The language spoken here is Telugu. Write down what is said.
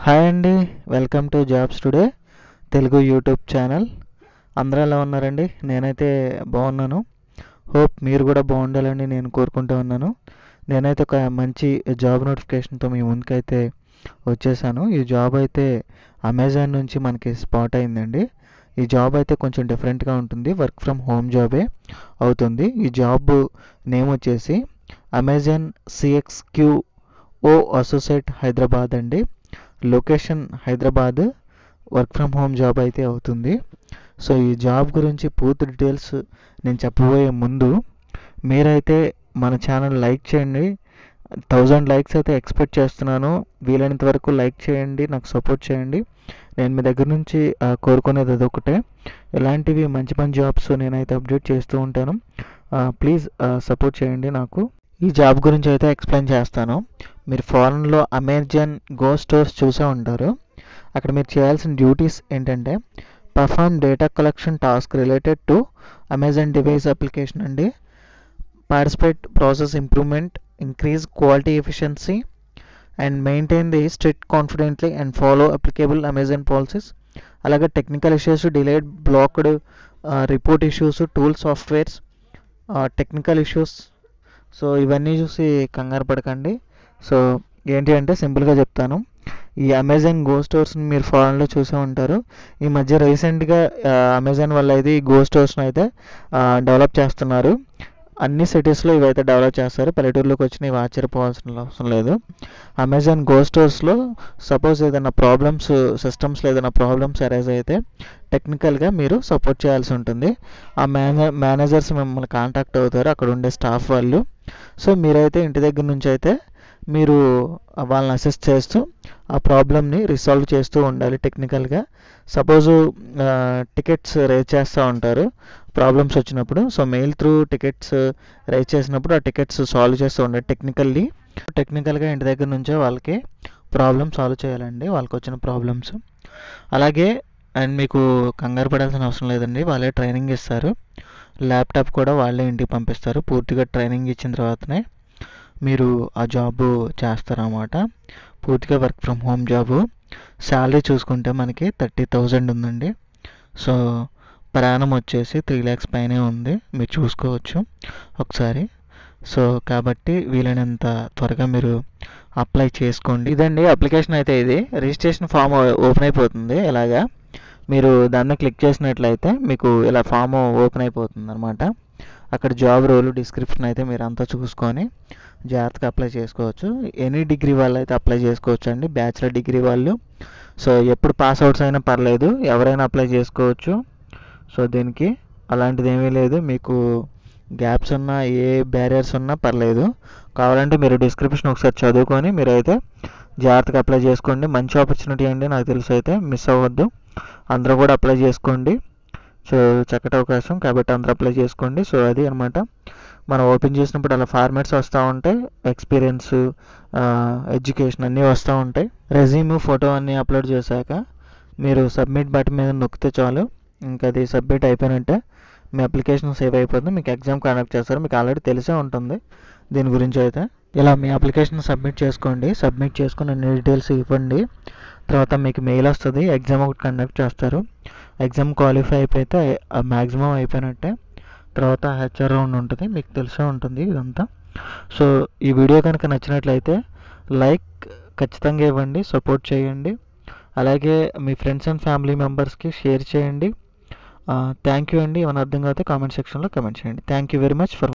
హాయ్ అండి. Welcome to jobs today Telugu YouTube channel. అందరూ ఎలా ఉన్నారండి? నేనైతే బాగున్నాను. హోప్ మీరు కూడా బాగుండాలని నేను కోరుకుంటూ ఉన్నాను. నేనైతే ఒక మంచి జాబ్ నోటిఫికేషన్తో మీ ముందుకైతే వచ్చేసాను. ఈ జాబ్ అయితే అమెజాన్ నుంచి మనకి స్పాట్ అయిందండి. ఈ జాబ్ అయితే కొంచెం డిఫరెంట్గా ఉంటుంది. వర్క్ ఫ్రమ్ హోమ్ జాబే అవుతుంది. ఈ జాబ్ నేమ్ వచ్చేసి అమెజాన్ CXQO అసోసియేట్ హైదరాబాద్ అండి. Location Hyderabad. Work from home job అయితే అవుతుంది. సో ఈ జాబ్ గురించి పూర్తి డీటెయిల్స్ నేను చెప్పబోయే ముందు మీరైతే మన ఛానల్ లైక్ చేయండి. 1000 లైక్స్ అయితే ఎక్స్పెక్ట్ చేస్తున్నాను. వీలైనంత వరకు లైక్ చేయండి, నాకు సపోర్ట్ చేయండి. నేను మీ దగ్గర నుంచి కోరుకునేది అదొకటే. ఇలాంటివి మంచి మంచి జాబ్స్ నేనైతే అప్డేట్ చేస్తూ ఉంటాను. ప్లీజ్ సపోర్ట్ చేయండి నాకు. ఈ జాబ్ గురించి అయితే ఎక్స్ప్లెయిన్ చేస్తాను. మీరు ఫారెన్లో అమెజాన్ గో స్టోర్స్ చూసే ఉంటారు. అక్కడ మీరు చేయాల్సిన డ్యూటీస్ ఏంటంటే perform data collection task related to Amazon device application అండి. Participate process improvement, increase quality efficiency and maintain the strict confidently and follow applicable Amazon policies. అలాగే technical issues, delayed, blocked report issues, tool softwares, technical issues. So ఇవన్నీ చూసి కంగారు పడకండి. సో ఏంటి అంటే సింపుల్గా చెప్తాను. ఈ అమెజాన్ గో స్టోర్స్ని మీరు ఫారెన్లో చూసే ఉంటారు. ఈ మధ్య రీసెంట్గా అమెజాన్ వల్ల అయితే ఈ గో స్టోర్స్ని అయితే డెవలప్ చేస్తున్నారు. అన్ని సిటీస్లో ఇవైతే డెవలప్ చేస్తారు. పల్లెటూరులోకి వచ్చిన ఇవి ఆశ్చర్యపోవాల్సిన అవసరం లేదు. అమెజాన్ గో స్టోర్స్లో సపోజ్ ఏదైనా ప్రాబ్లమ్స్, సిస్టమ్స్లో ఏదైనా ప్రాబ్లమ్స్ అరైజ్ అయితే టెక్నికల్గా మీరు సపోర్ట్ చేయాల్సి ఉంటుంది. ఆ మేనేజర్స్ మిమ్మల్ని కాంటాక్ట్ అవుతారు, అక్కడ ఉండే స్టాఫ్ వాళ్ళు. సో మీరైతే ఇంటి దగ్గర నుంచి అయితే మీరు వాళ్ళని అసిస్ట్ చేస్తూ ఆ ప్రాబ్లమ్ని రిసాల్వ్ చేస్తూ ఉండాలి టెక్నికల్గా. సపోజు టికెట్స్ రేజ్ చేస్తూ ఉంటారు ప్రాబ్లమ్స్ వచ్చినప్పుడు. So mail through tickets raise చేసినప్పుడు ఆ టికెట్స్ సాల్వ్ చేస్తూ ఉండాలి టెక్నికల్గా ఇంటి దగ్గర నుంచే వాళ్ళకి ప్రాబ్లమ్ సాల్వ్ చేయాలండి, వాళ్ళకి వచ్చిన ప్రాబ్లమ్స్. అలాగే అండ్ మీకు కంగారు పడాల్సిన అవసరం లేదండి, వాళ్ళే ట్రైనింగ్ ఇస్తారు. ల్యాప్టాప్ కూడా వాళ్ళే ఇంటికి పంపిస్తారు. పూర్తిగా ట్రైనింగ్ ఇచ్చిన తర్వాతనే మీరు ఆ జాబు చేస్తారన్నమాట. పూర్తిగా work from home job. Salary చూసుకుంటే మనకి 30,000 ఉందండి. సో ప్రయాణం వచ్చేసి 3 lakhs పైనే ఉంది, మీరు చూసుకోవచ్చు ఒకసారి. సో కాబట్టి వీలైనంత త్వరగా మీరు అప్లై చేసుకోండి. ఇదండి అప్లికేషన్ అయితే. ఇది రిజిస్ట్రేషన్ ఫామ్ ఓపెన్ అయిపోతుంది. ఇలాగా మీరు దాన్ని క్లిక్ చేసినట్లయితే మీకు ఇలా ఫామ్ ఓపెన్ అయిపోతుంది అనమాట. అక్కడ జాబ్ రోల్, డిస్క్రిప్షన్ అయితే మీరు అంతా చూసుకొని జాగ్రత్తగా అప్లై చేసుకోవచ్చు. ఎనీ డిగ్రీ వాళ్ళు అయితే అప్లై చేసుకోవచ్చు అండి, బ్యాచిలర్ డిగ్రీ వాళ్ళు. సో ఎప్పుడు పాస్ అవుట్స్ అయినా పర్లేదు, ఎవరైనా అప్లై చేసుకోవచ్చు. సో దీనికి అలాంటిది ఏమీ లేదు. మీకు గ్యాప్స్ ఉన్నా, ఏ బ్యారియర్స్ ఉన్నా పర్లేదు. కావాలంటే మీరు డిస్క్రిప్షన్ ఒకసారి చదువుకొని మీరైతే జాగ్రత్తగా అప్లై చేసుకోండి. మంచి ఆపర్చునిటీ అండి, నాకు తెలిసి అయితే మిస్ అవ్వద్దు. అందరూ కూడా అప్లై చేసుకోండి. సో చక్కటి అవకాశం కాబట్టి అందరూ అప్లై చేసుకోండి. సో అది అనమాట. మనం ఓపెన్ చేసినప్పుడు అలా ఫార్మాట్స్ వస్తూ ఉంటాయి. ఎక్స్పీరియన్స్, ఎడ్యుకేషన్ అన్నీ వస్తూ ఉంటాయి. రెజ్యూమ్, ఫోటో అన్నీ అప్లోడ్ చేశాక మీరు సబ్మిట్ బటన్ మీద నొక్కితే చాలు. ఇంకా అది సబ్మిట్ అయిపోయినట్టే. మీ అప్లికేషన్ సేవ్ అయిపోతుంది. మీకు ఎగ్జామ్ కండక్ట్ చేస్తారు. మీకు ఆల్రెడీ తెలిసే ఉంటుంది దీని గురించి అయితే. ఇలా మీ అప్లికేషన్ సబ్మిట్ చేసుకోండి. సబ్మిట్ చేసుకుని అన్ని డీటెయిల్స్ ఇవ్వండి. తర్వాత మీకు మెయిల్ వస్తుంది. ఎగ్జామ్ ఒకటి కండక్ట్ చేస్తారు. ఎగ్జామ్ క్వాలిఫై అయిపోతే మ్యాక్సిమం అయిపోయినట్టే. తర్వాత HR రౌండ్ ఉంటుంది, మీకు తెలిసే ఉంటుంది ఇదంతా. సో ఈ వీడియో కనుక నచ్చినట్లయితే లైక్ ఖచ్చితంగా ఇవ్వండి, సపోర్ట్ చేయండి. అలాగే మీ ఫ్రెండ్స్ అండ్ ఫ్యామిలీ మెంబర్స్కి షేర్ చేయండి. థ్యాంక్ యూ అండి. ఏమైనా అర్థం కాకపోతే కామెంట్ సెక్షన్లో కామెంట్ చేయండి. Thank you very much for